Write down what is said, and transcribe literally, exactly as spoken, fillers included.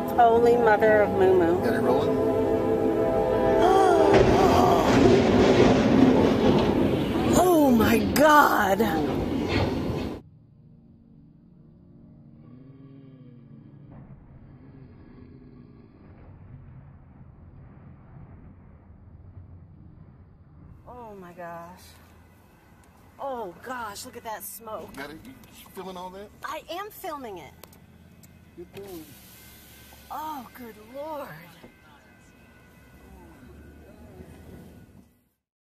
Holy Mother of Moo Moo. Got it rolling? Oh my God! Oh my gosh. Oh gosh, look at that smoke. Got it? You filming all that? I am filming it. Good thing. Oh, good Lord.